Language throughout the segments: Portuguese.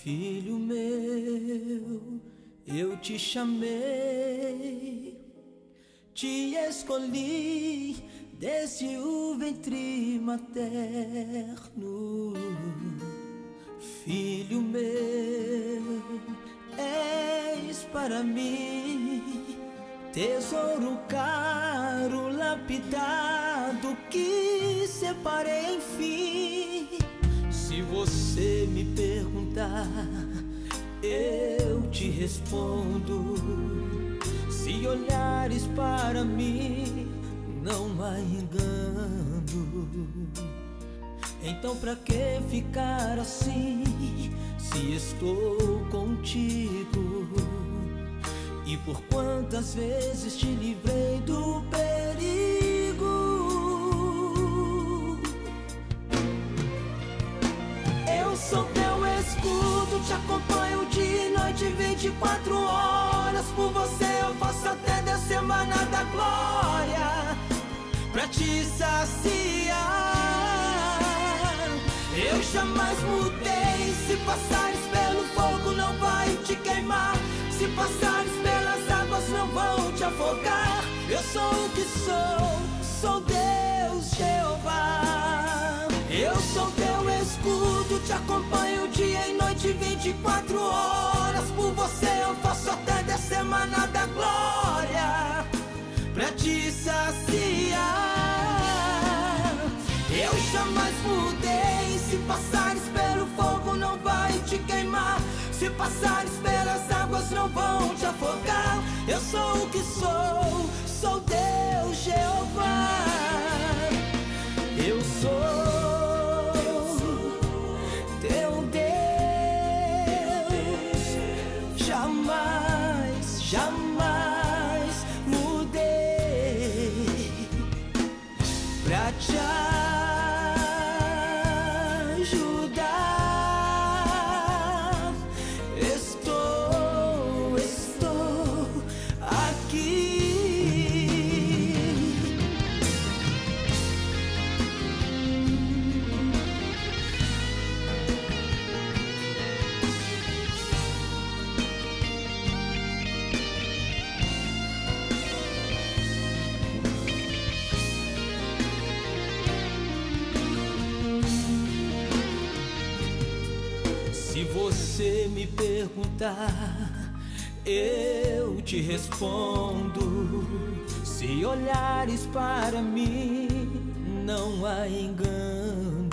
Filho meu, eu te chamei, te escolhi desde o ventre materno. Filho meu, és para mim tesouro caro, lapidado, que separei enfim. Se você me perguntar, eu te respondo. Se olhares para mim, não há engano. Então pra que ficar assim, se estou contigo? E por quantas vezes te livrei do perigo? Eu sou teu escudo, te acompanho dia e noite, 24 horas. Por você eu faço até descer maná da glória, pra te saciar. Eu jamais mudei, se passares pelo fogo não vai te queimar, se passares pelas águas não vão te afogar. Eu sou o que sou Deus Jeová. Eu sou teu escudo, te acompanho dia e noite, 24 horas. Por você eu faço até descer maná da glória, pra te saciar. Eu jamais mudei, se passares pelo fogo não vai te queimar, se passares pelas águas não vão te afogar. Eu sou o que sou Deus Jeová. Eu sou teu Deus, jamais, jamais mudei pra te ajudar. Estou aqui. Se você me perguntar, eu te respondo. Se olhares para mim, não há engano.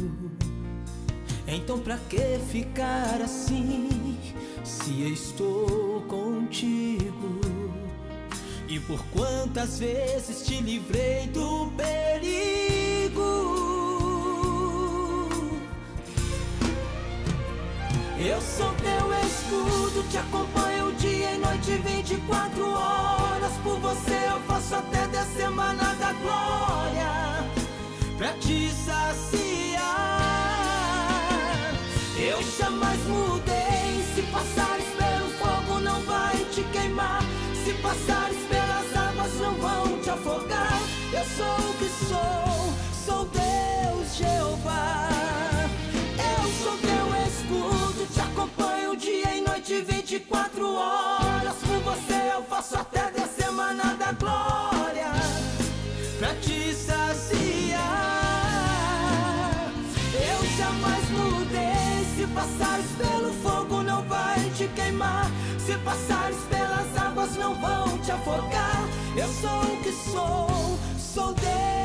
Então pra que ficar assim, se estou contigo? E por quantas vezes te livrei do perigo? Eu sou teu escudo, te acompanho dia e noite, 24 horas. Por você eu faço até descer maná da glória, pra te saciar. Eu jamais mudei, se passares pelo fogo não vai te queimar, se passares pelas águas não vão te afogar. Eu sou o que sou Deus Jeová. Eu sou teu escudo, te acompanho dia e noite, 24 horas. Por você eu faço até descer maná da glória, pra te saciar. Eu jamais mudei, se passares pelo fogo não vai te queimar, se passares pelas águas não vão te afogar. Eu sou o que sou Deus